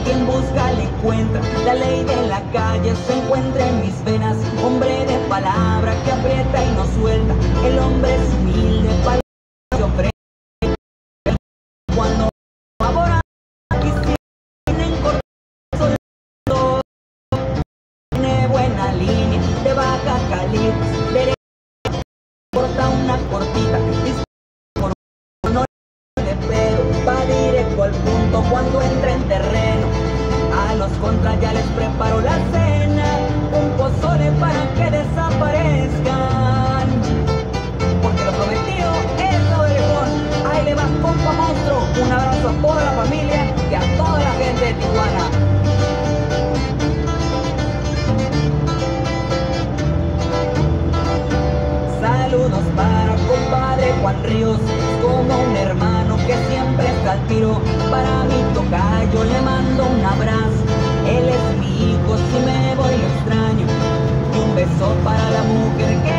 quien busca le encuentra. La ley de la calle se encuentra en mis venas. Hombre de palabra que aprieta y no suelta. El hombre es humilde, palabra se ofrece. Cuando ahora quisiera cortar solo, tiene buena línea de baja calibre, derecha, corta una cortita, por no de pedo, va directo al punto cuando entra en terreno. A los contras ya les preparo la cena, un pozole para que desaparezcan, porque lo prometido es lo de León. Ahí le vas, compa monstruo. Un abrazo a toda la familia y a toda la gente de Tijuana. Saludos para compadre Juan Ríos, como un hermano que siempre está al tiro. Para mi tocayo le mando un abrazo, él es mi hijo, si me voy lo extraño. Y un beso para la mujer que